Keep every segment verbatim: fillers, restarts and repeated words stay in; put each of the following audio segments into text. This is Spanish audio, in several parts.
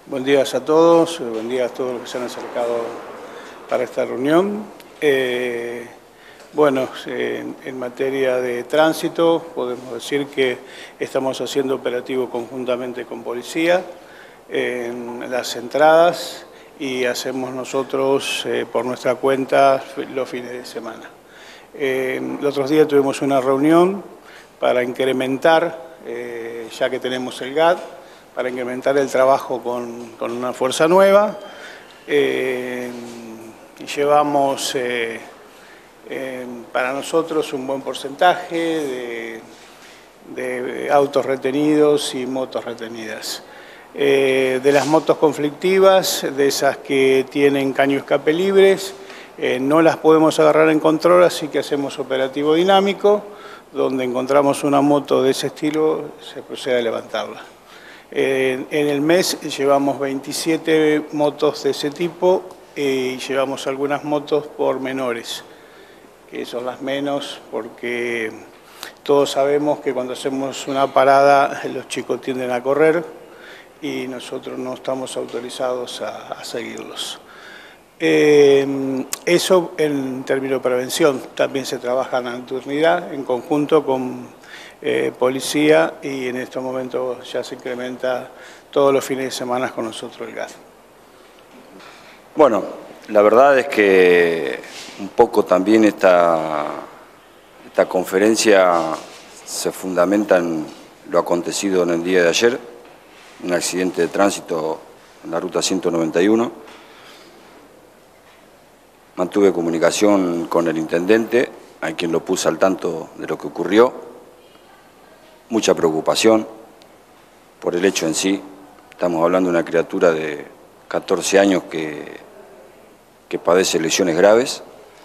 Buen día a todos, buen día a todos los que se han acercado para esta reunión. Eh, bueno, en, en materia de tránsito podemos decir que estamos haciendo operativo conjuntamente con policía en las entradas y hacemos nosotros eh, por nuestra cuenta los fines de semana. Eh, los otros días tuvimos una reunión para incrementar, eh, ya que tenemos el G A D, para incrementar el trabajo con, con una fuerza nueva. Eh, y llevamos eh, eh, para nosotros un buen porcentaje de, de autos retenidos y motos retenidas. Eh, de las motos conflictivas, de esas que tienen caño escape libres, eh, no las podemos agarrar en control, así que hacemos operativo dinámico, donde encontramos una moto de ese estilo, se procede a levantarla. Eh, en el mes llevamos veintisiete motos de ese tipo eh, y llevamos algunas motos por menores, que son las menos porque todos sabemos que cuando hacemos una parada los chicos tienden a correr y nosotros no estamos autorizados a, a seguirlos. Eh, eso en términos de prevención. También se trabaja en la nocturnidad en conjunto con Eh, policía y en estos momentos ya se incrementa todos los fines de semana con nosotros el G A D. Bueno, la verdad es que un poco también esta, esta conferencia se fundamenta en lo acontecido en el día de ayer, un accidente de tránsito en la ruta ciento noventa y uno. Mantuve comunicación con el intendente, a quien lo puse al tanto de lo que ocurrió. Mucha preocupación por el hecho en sí. Estamos hablando de una criatura de catorce años que, que padece lesiones graves.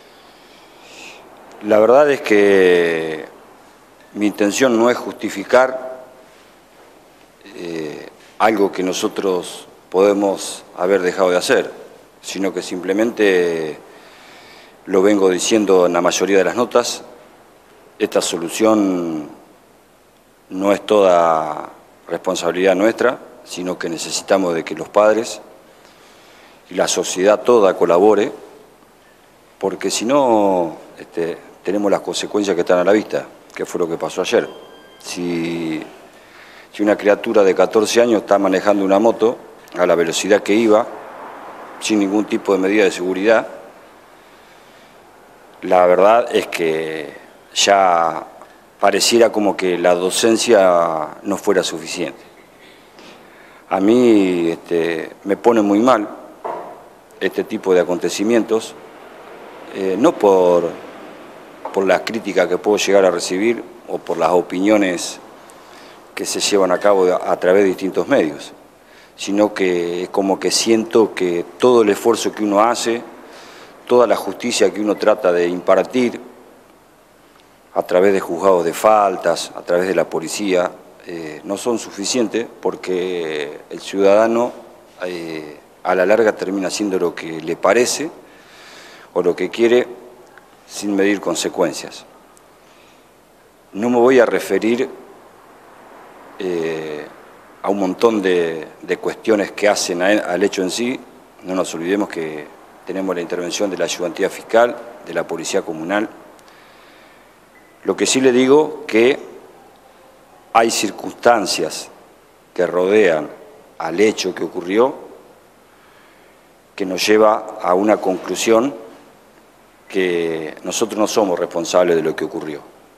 La verdad es que mi intención no es justificar eh, algo que nosotros podemos haber dejado de hacer, sino que simplemente lo vengo diciendo en la mayoría de las notas. Esta solución no es toda responsabilidad nuestra, sino que necesitamos de que los padres y la sociedad toda colabore, porque si no este, tenemos las consecuencias que están a la vista, que fue lo que pasó ayer. Si, si una criatura de catorce años está manejando una moto a la velocidad que iba, sin ningún tipo de medida de seguridad, la verdad es que ya pareciera como que la docencia no fuera suficiente. A mí este, me pone muy mal este tipo de acontecimientos, eh, no por, por las críticas que puedo llegar a recibir o por las opiniones que se llevan a cabo a, a través de distintos medios, sino que es como que siento que todo el esfuerzo que uno hace, toda la justicia que uno trata de impartir, a través de juzgados de faltas, a través de la policía, eh, no son suficientes porque el ciudadano eh, a la larga termina haciendo lo que le parece o lo que quiere sin medir consecuencias. No me voy a referir eh, a un montón de, de cuestiones que hacen a, al hecho en sí. No nos olvidemos que tenemos la intervención de la ayudantía fiscal, de la policía comunal. Lo que sí le digo que hay circunstancias que rodean al hecho que ocurrió que nos lleva a una conclusión que nosotros no somos responsables de lo que ocurrió.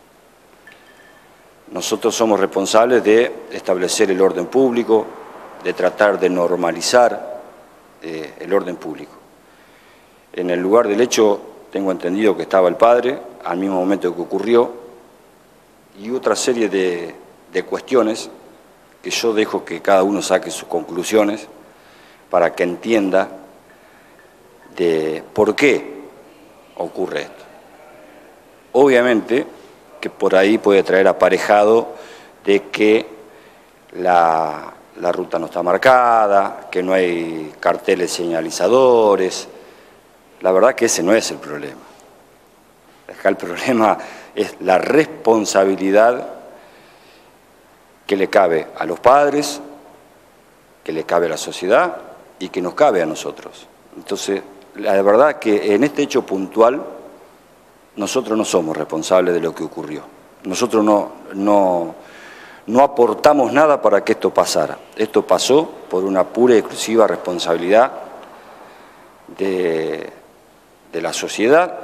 Nosotros somos responsables de establecer el orden público, de tratar de normalizar eh, el orden público. En el lugar del hecho tengo entendido que estaba el padre, al mismo momento que ocurrió, y otra serie de, de cuestiones que yo dejo que cada uno saque sus conclusiones para que entienda de por qué ocurre esto. Obviamente que por ahí puede traer aparejado de que la, la ruta no está marcada, que no hay carteles señalizadores. La verdad que ese no es el problema. Acá el problema es la responsabilidad que le cabe a los padres, que le cabe a la sociedad y que nos cabe a nosotros. Entonces, la verdad que en este hecho puntual, nosotros no somos responsables de lo que ocurrió. Nosotros no, no, no aportamos nada para que esto pasara. Esto pasó por una pura y exclusiva responsabilidad de, de la sociedad,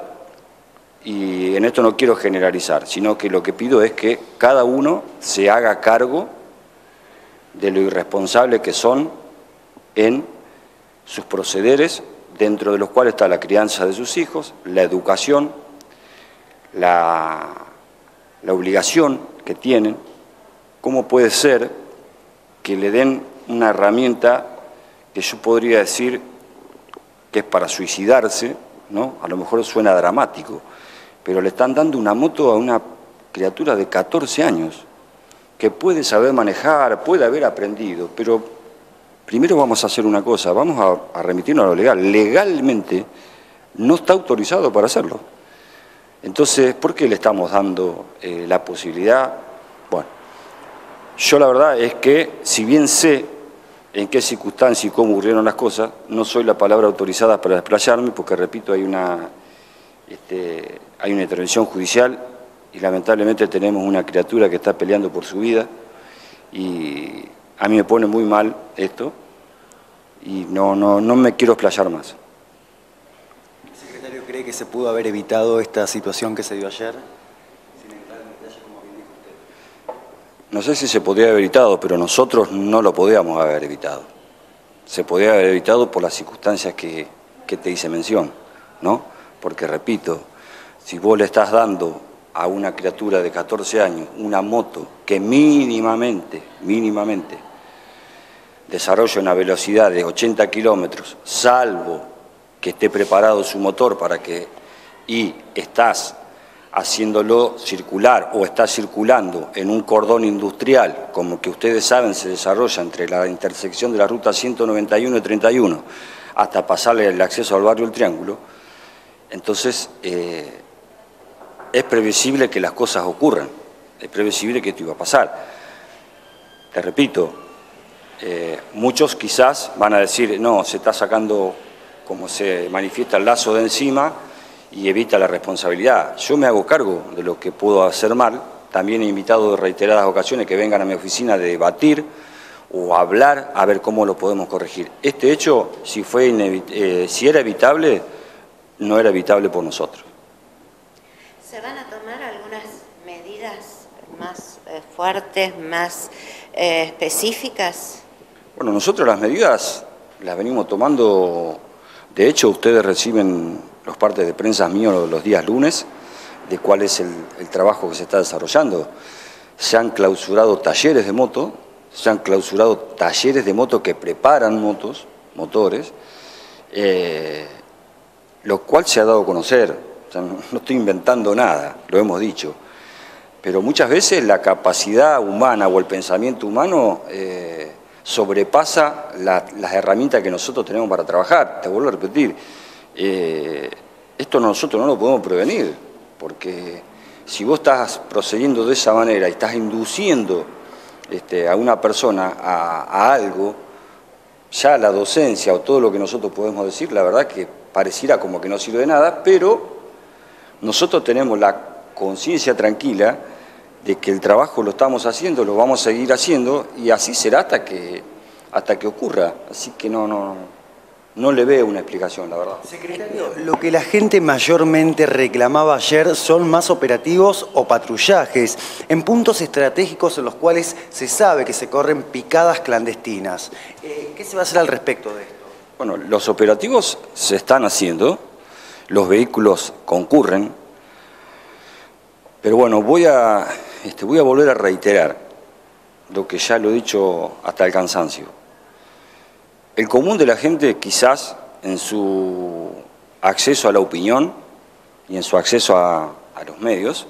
y en esto no quiero generalizar, sino que lo que pido es que cada uno se haga cargo de lo irresponsable que son en sus procederes, dentro de los cuales está la crianza de sus hijos, la educación, la, la obligación que tienen. ¿Cómo puede ser que le den una herramienta que yo podría decir que es para suicidarse, ¿no? A lo mejor suena dramático, pero le están dando una moto a una criatura de catorce años, que puede saber manejar, puede haber aprendido, pero primero vamos a hacer una cosa, vamos a, a remitirnos a lo legal. Legalmente no está autorizado para hacerlo. Entonces, ¿por qué le estamos dando eh, la posibilidad? Bueno, yo la verdad es que, si bien sé en qué circunstancias y cómo ocurrieron las cosas, no soy la palabra autorizada para desplayarme, porque, repito, hay una, este, hay una intervención judicial y lamentablemente tenemos una criatura que está peleando por su vida, y a mí me pone muy mal esto y no, no, no me quiero explayar más. ¿El secretario cree que se pudo haber evitado esta situación que se dio ayer? Sin entrar en detalle, como bien dijo usted. No sé si se podría haber evitado, pero nosotros no lo podíamos haber evitado. Se podía haber evitado por las circunstancias que, que te hice mención, ¿no? Porque, repito, si vos le estás dando a una criatura de catorce años una moto que mínimamente, mínimamente desarrolla una velocidad de ochenta kilómetros, salvo que esté preparado su motor para que, y estás haciéndolo circular o está circulando en un cordón industrial, como que ustedes saben se desarrolla entre la intersección de la ruta ciento noventa y uno y treinta y uno hasta pasarle el acceso al barrio El Triángulo, entonces eh, es previsible que las cosas ocurran, es previsible que esto iba a pasar. Te repito, eh, muchos quizás van a decir, no, se está sacando, como se manifiesta, el lazo de encima y evita la responsabilidad. Yo me hago cargo de lo que puedo hacer mal. También he invitado en reiteradas ocasiones que vengan a mi oficina a debatir o a hablar, a ver cómo lo podemos corregir. Este hecho, si, fue eh, si era evitable, no era evitable por nosotros. ¿Se van a tomar algunas medidas más eh, fuertes, más eh, específicas? Bueno, nosotros las medidas las venimos tomando. De hecho, ustedes reciben los partes de prensa míos los días lunes de cuál es el, el trabajo que se está desarrollando. Se han clausurado talleres de moto, se han clausurado talleres de moto que preparan motos, motores, eh, lo cual se ha dado a conocer. O sea, no estoy inventando nada, lo hemos dicho. Pero muchas veces la capacidad humana o el pensamiento humano eh, sobrepasa la, las herramientas que nosotros tenemos para trabajar. Te vuelvo a repetir, eh, esto nosotros no lo podemos prevenir, porque si vos estás procediendo de esa manera y estás induciendo este, a una persona a, a algo, ya la docencia o todo lo que nosotros podemos decir, la verdad que pareciera como que no sirve de nada, pero nosotros tenemos la conciencia tranquila de que el trabajo lo estamos haciendo, lo vamos a seguir haciendo y así será hasta que, hasta que ocurra. Así que no, no, no le veo una explicación, la verdad. Secretario, lo que la gente mayormente reclamaba ayer son más operativos o patrullajes en puntos estratégicos en los cuales se sabe que se corren picadas clandestinas. Eh, ¿Qué se va a hacer al respecto de esto? Bueno, los operativos se están haciendo, los vehículos concurren, pero bueno, voy a, este, voy a volver a reiterar lo que ya lo he dicho hasta el cansancio. El común de la gente, quizás en su acceso a la opinión y en su acceso a, a los medios,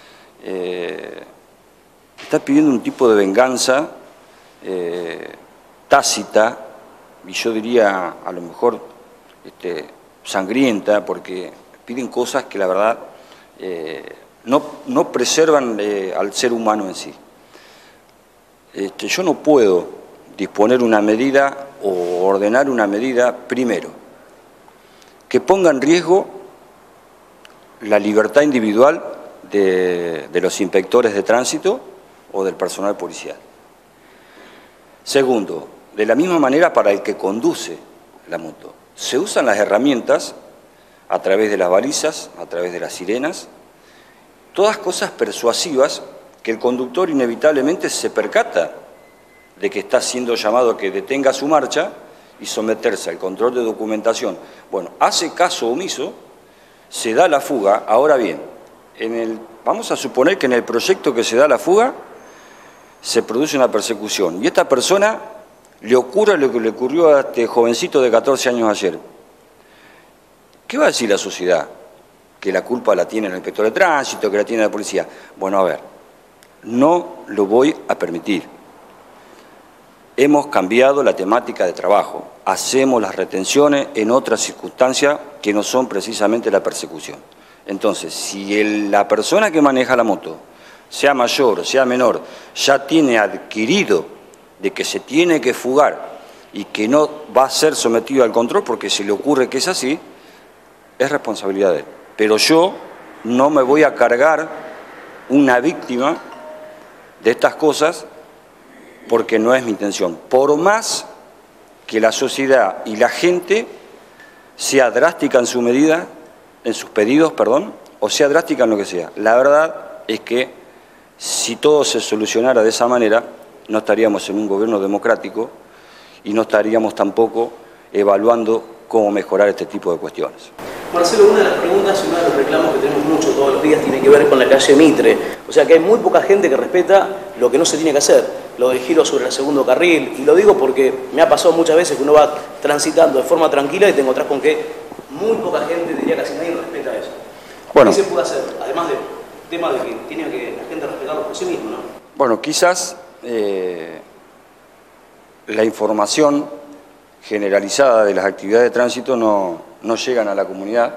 eh, está pidiendo un tipo de venganza eh, tácita, y yo diría a lo mejor este, sangrienta, porque piden cosas que la verdad eh, no, no preservan eh, al ser humano en sí. Este, yo no puedo disponer una medida o ordenar una medida, primero, que ponga en riesgo la libertad individual de, de los inspectores de tránsito o del personal policial. Segundo, de la misma manera para el que conduce la moto. Se usan las herramientas a través de las balizas, a través de las sirenas, todas cosas persuasivas que el conductor inevitablemente se percata de que está siendo llamado a que detenga su marcha y someterse al control de documentación. Bueno, hace caso omiso, se da la fuga. Ahora bien, en el, vamos a suponer que en el proyecto que se da la fuga se produce una persecución y a esta persona le ocurre lo que le ocurrió a este jovencito de catorce años ayer. ¿Qué va a decir la sociedad? Que la culpa la tiene el inspector de tránsito, que la tiene la policía. Bueno, a ver, no lo voy a permitir. Hemos cambiado la temática de trabajo, hacemos las retenciones en otras circunstancias que no son precisamente la persecución. Entonces, si el, la persona que maneja la moto, sea mayor o sea menor, ya tiene adquirido de que se tiene que fugar y que no va a ser sometido al control porque se le ocurre que es así, es responsabilidad de él. Pero yo no me voy a cargar una víctima de estas cosas porque no es mi intención. Por más que la sociedad y la gente sea drástica en su medida, en sus pedidos, perdón, o sea drástica en lo que sea. La verdad es que si todo se solucionara de esa manera, no estaríamos en un gobierno democrático y no estaríamos tampoco evaluando cómo mejorar este tipo de cuestiones. Marcelo, una de las preguntas y uno de los reclamos que tenemos mucho todos los días tiene que ver con la calle Mitre. O sea que hay muy poca gente que respeta lo que no se tiene que hacer, lo del giro sobre el segundo carril. Y lo digo porque me ha pasado muchas veces que uno va transitando de forma tranquila y te encontrás con que muy poca gente, diría casi nadie, respeta eso. Bueno, ¿qué se puede hacer? Además del tema de que tiene que la gente respetarlo por sí mismo, ¿no? Bueno, quizás eh, la información generalizada de las actividades de tránsito no, no llegan a la comunidad,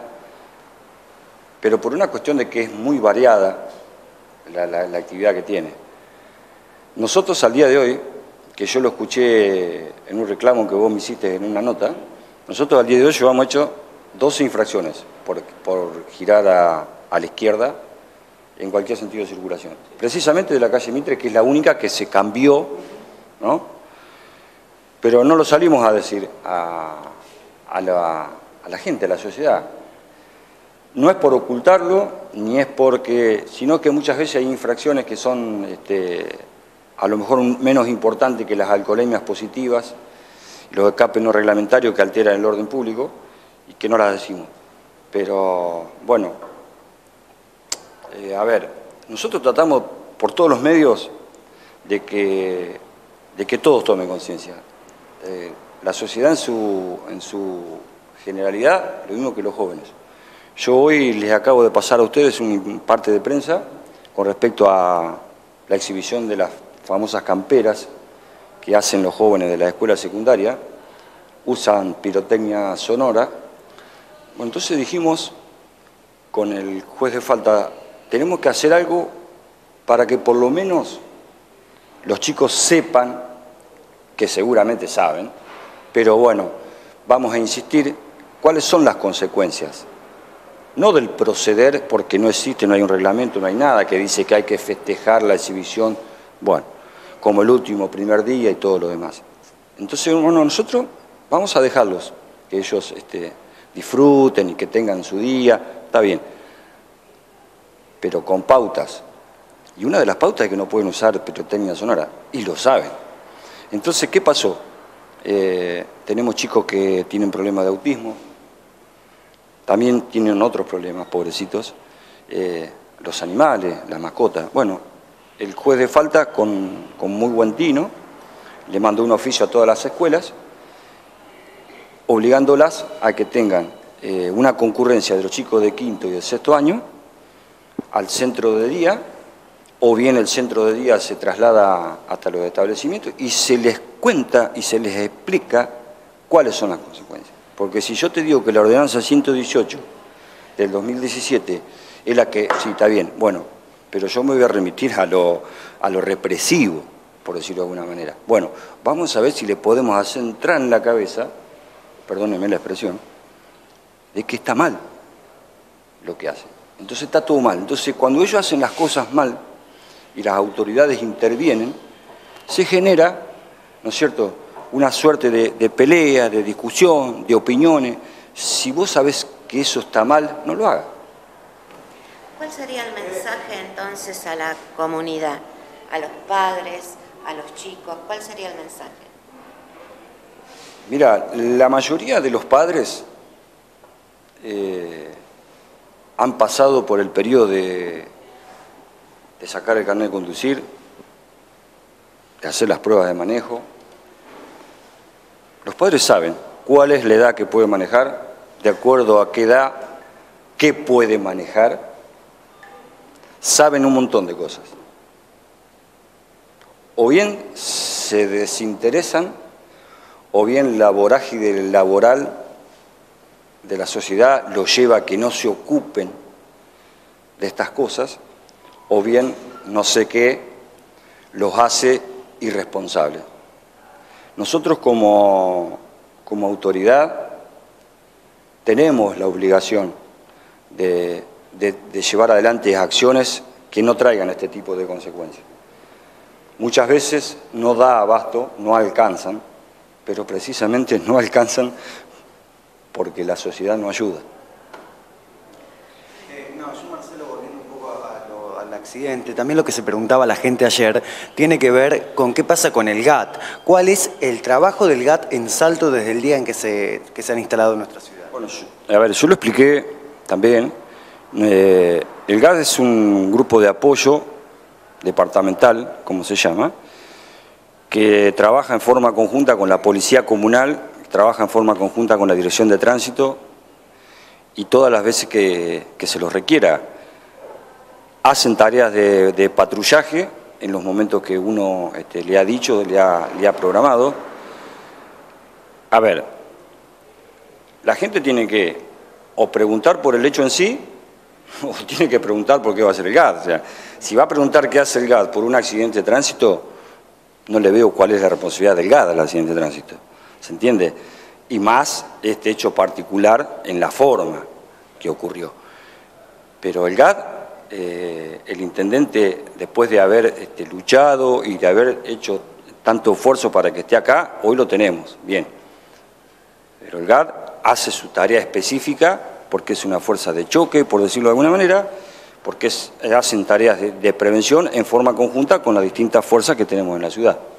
pero por una cuestión de que es muy variada la, la, la actividad que tiene. Nosotros al día de hoy, que yo lo escuché en un reclamo que vos me hiciste en una nota, nosotros al día de hoy llevamos hecho doce infracciones por, por girar a, a la izquierda en cualquier sentido de circulación. Precisamente de la calle Mitre, que es la única que se cambió, ¿no? Pero no lo salimos a decir a, a, la, a la gente, a la sociedad. No es por ocultarlo, ni es porque, sino que muchas veces hay infracciones que son este, a lo mejor menos importantes que las alcoholemias positivas, los escapes no reglamentarios que alteran el orden público y que no las decimos. Pero, bueno, eh, a ver, nosotros tratamos por todos los medios de que, de que todos tomen conciencia. Eh, la sociedad en su, en su generalidad, lo mismo que los jóvenes. Yo hoy les acabo de pasar a ustedes un parte de prensa con respecto a la exhibición de las famosas camperas que hacen los jóvenes de la escuela secundaria, usan pirotecnia sonora. Bueno, entonces dijimos con el juez de falta, tenemos que hacer algo para que por lo menos los chicos sepan, que seguramente saben, pero bueno, vamos a insistir, ¿cuáles son las consecuencias? No del proceder, porque no existe, no hay un reglamento, no hay nada que dice que hay que festejar la exhibición, bueno, como el último primer día y todo lo demás. Entonces, bueno, nosotros vamos a dejarlos, que ellos este, disfruten y que tengan su día, está bien, pero con pautas. Y una de las pautas es que no pueden usar pirotecnia sonora, y lo saben. Entonces, ¿qué pasó? Eh, tenemos chicos que tienen problemas de autismo, también tienen otros problemas, pobrecitos, eh, los animales, las mascotas. Bueno, el juez de falta, con, con muy buen tino, le mandó un oficio a todas las escuelas, obligándolas a que tengan eh, una concurrencia de los chicos de quinto y de sexto año al centro de día, o bien el centro de día se traslada hasta los establecimientos y se les cuenta y se les explica cuáles son las consecuencias. Porque si yo te digo que la ordenanza ciento dieciocho del dos mil diecisiete es la que, sí, está bien, bueno, pero yo me voy a remitir a lo, a lo represivo, por decirlo de alguna manera. Bueno, vamos a ver si le podemos hacer entrar en la cabeza, perdónenme la expresión, de que está mal lo que hacen. Entonces está todo mal. Entonces cuando ellos hacen las cosas mal y las autoridades intervienen, se genera, ¿no es cierto?, una suerte de, de pelea, de discusión, de opiniones. Si vos sabés que eso está mal, no lo hagas. ¿Cuál sería el mensaje entonces a la comunidad, a los padres, a los chicos? ¿Cuál sería el mensaje? Mira, la mayoría de los padres eh, han pasado por el periodo de, de sacar el carnet de conducir, de hacer las pruebas de manejo. Los padres saben cuál es la edad que puede manejar, de acuerdo a qué edad, qué puede manejar. Saben un montón de cosas. O bien se desinteresan, o bien la vorágine laboral de la sociedad los lleva a que no se ocupen de estas cosas, o bien no sé qué los hace irresponsables. Nosotros como, como autoridad tenemos la obligación de, de, de llevar adelante acciones que no traigan este tipo de consecuencias. Muchas veces no da abasto, no alcanzan, pero precisamente no alcanzan porque la sociedad no ayuda. Eh, no, yo, Marcelo, volviendo un poco a lo, al accidente, también lo que se preguntaba la gente ayer tiene que ver con qué pasa con el G A T. ¿Cuál es el trabajo del G A T en Salto desde el día en que se, que se han instalado en nuestra ciudad? Bueno, yo, a ver, yo lo expliqué también. Eh, el G A T es un grupo de apoyo departamental, como se llama, que trabaja en forma conjunta con la Policía Comunal, trabaja en forma conjunta con la Dirección de Tránsito y todas las veces que, que se los requiera. Hacen tareas de, de patrullaje en los momentos que uno este, le ha dicho, le ha, le ha programado. A ver, la gente tiene que o preguntar por el hecho en sí o tiene que preguntar por qué va a hacer el G A T. O sea, si va a preguntar qué hace el G A T por un accidente de tránsito, no le veo cuál es la responsabilidad del G A T del accidente de tránsito. ¿Se entiende? Y más este hecho particular en la forma que ocurrió. Pero el G A T, eh, el intendente, después de haber este, luchado y de haber hecho tanto esfuerzo para que esté acá, hoy lo tenemos, bien. Pero el G A T hace su tarea específica porque es una fuerza de choque, por decirlo de alguna manera, porque es, hacen tareas de, de prevención en forma conjunta con las distintas fuerzas que tenemos en la ciudad.